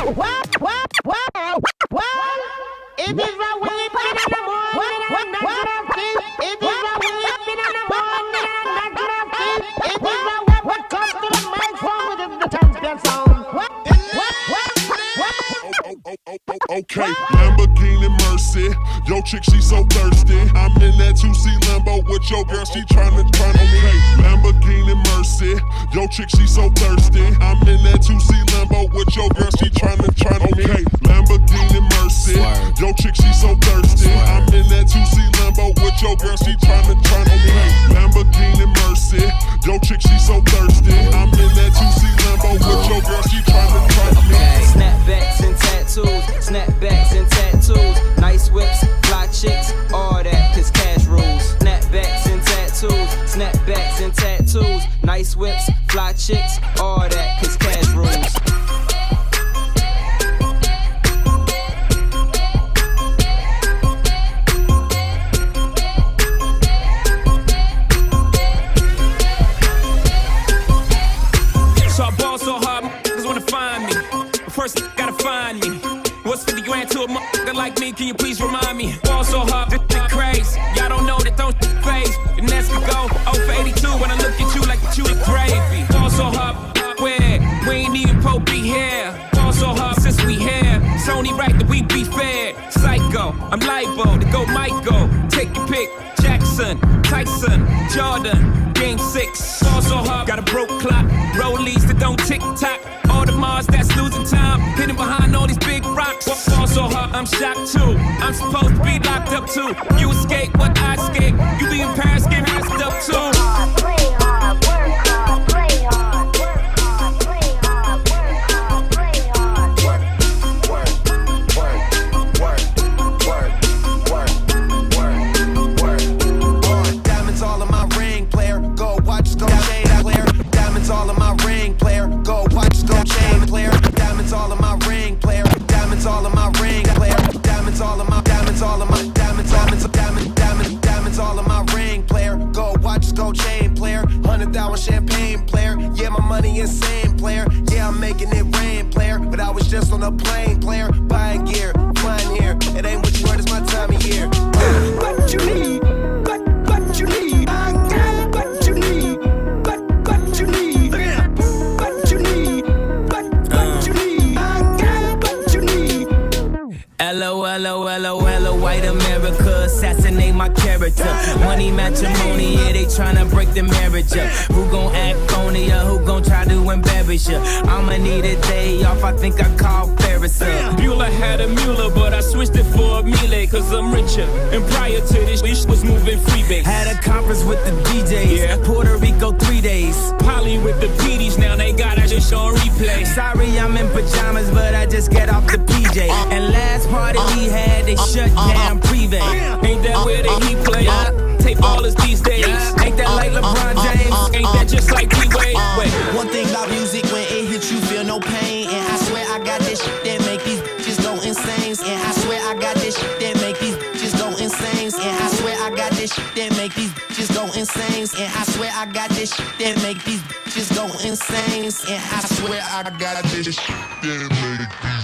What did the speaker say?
It is a weeping in the morning and not gonna feel. It is a weeping in the morning and not gonna feel. It is a what comes to the microphone with the champion sound. Okay, Lamborghini Mercy. Yo chick, she so thirsty. I'm in that 2C Lambo with your girl, she tryna. Okay, Lamborghini Mercy. Yo chick, she so thirsty. I'm in that 2C Lambo with your girl, she tryna. Okay, Lamborghini Mercy. Yo chick, she so thirsty. I'm in that 2C Lambo with your girl, she tryna. Okay, Lamborghini Mercy. Yo chick, she so thirsty. I'm in that 2C Lambo with your girl, she tryna. Okay, snapbacks and tattoos, snapbacks and tattoos, nice whips, fly chicks, all that, cause cash rules. Snapbacks and tattoos, snapbacks and tattoos, nice whips, fly chicks, all that, cause cash rules. So I ball so hard, niggas wanna find me. But first, gotta find me. What's 50 grand to a motherfucker like me? Can you please remind me? Ball so hard, this crazy. Y'all don't know that don't phase. The next could go 0 for 82 when I look at you like you the gravy. Ball so hard, where? We ain't even po be here. Ball so hard since we here. It's only right that we be fair. Psycho, I'm libo to go Michael. Take your pick. Jackson, Tyson, Jordan, Game 6. Ball so hard, got a broke clock. Rollies that don't tick-tock. All the Mars that's losing time. Hidden behind all these big rocks. Ball so hard, I'm shocked too. I'm supposed to be locked up too. You escape, what I escape. You be in Paris, get messed up too. Play hard, work hard, play hard, work hard, play hard, work hard, play hard. Work. Diamonds all in my ring, player. Go watch, go shade, player. Diamonds all in my ring, player. Go watch, go chain, player. Diamonds all in my ring, player. Diamonds all in my ring, player. Diamonds all in my, diamonds all in my, diamonds all in my ring, player. Go watch, go chain, player. 100,000 champagne, player. Yeah, my money insane, player. Yeah, I'm making it rain, player. But I was just on a plane, player. Buying gear, flying here. It ain't what you heard, it's my time of year. What you need? What you need? What you need? What you need? What you need? What you need? What you need? LOLOLOLO, white America, assassinate my character. Money matrimony, yeah, they tryna break the marriage up. Who gon' act phony or who gon' try to embarrass ya? I'ma need a day off, I think I call Ferris up. Bueller had a Mueller, but I switched it for a Miele, cause I'm richer. And prior to this, we was moving freebase. Had a conference with the DJs, yeah. Puerto Rico 3 days. Poly with the PDs, now they got us just on replay. Sorry, I'm in pajamas, but I just get off the PJ. And last party we had, they shut down Privé. Ain't that where they heat play? Take ballers these days. Ain't that like LeBron James? Ain't that just like D-Wade? Wait. One thing about music, when it hits you, feel no pain. And I swear I got this shit that make these bitches go insane. And I swear I got this shit that make these bitches go insane. And I swear I got this shit that make these bitches go insane. And I swear I got this shit that make these bitches go insane. And I swear I got this shit that make